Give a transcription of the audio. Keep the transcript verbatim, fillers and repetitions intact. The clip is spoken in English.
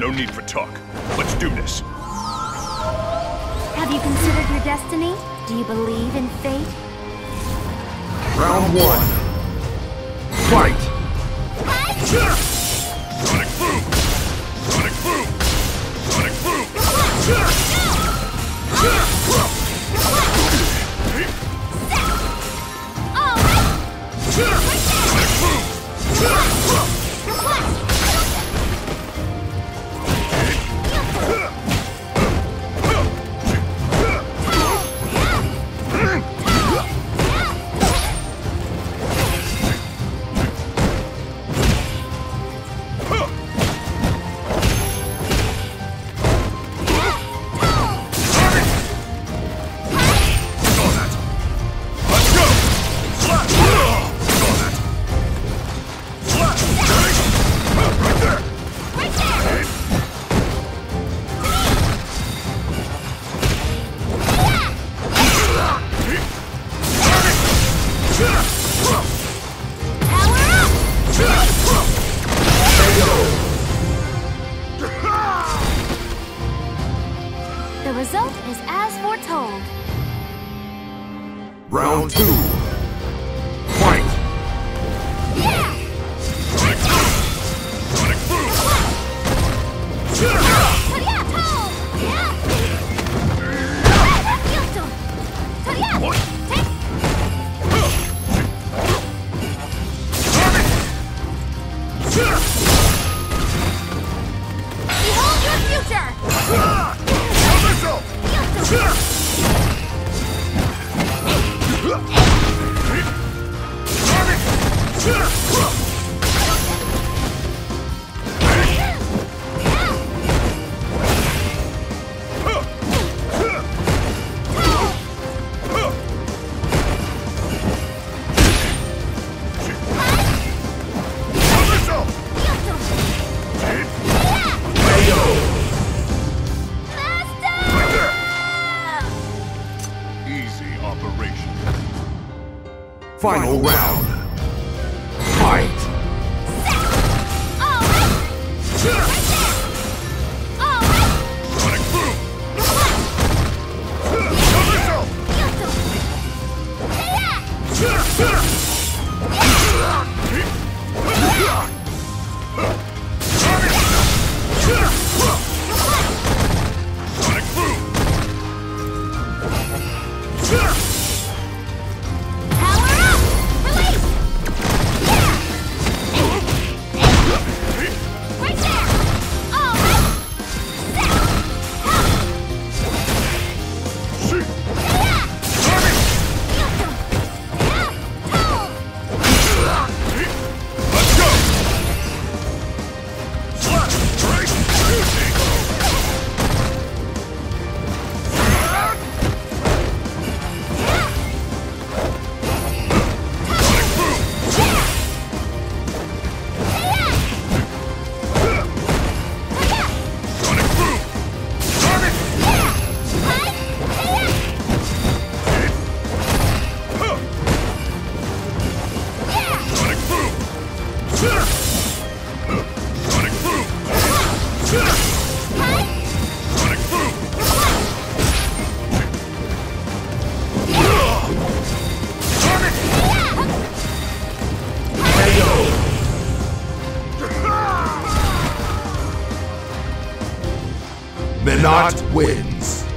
No need for talk. Let's do this. Have you considered your destiny? Do you believe in fate? Round one. Fight! Sonic boom! Sonic boom! Sonic boom! The result is as foretold. Round two. Fight! Sonic boom! Behold your future! Easy operation. Final round. Fight! Sonic boom! Sonic boom! Power up! Release! Right there! All right! Let's go! Slap! Break! Shooting! Sonic boom! Sonic boom! Sonic! Sonic boom! Sonic boom! Sonic boom! Sonic! Menat wins.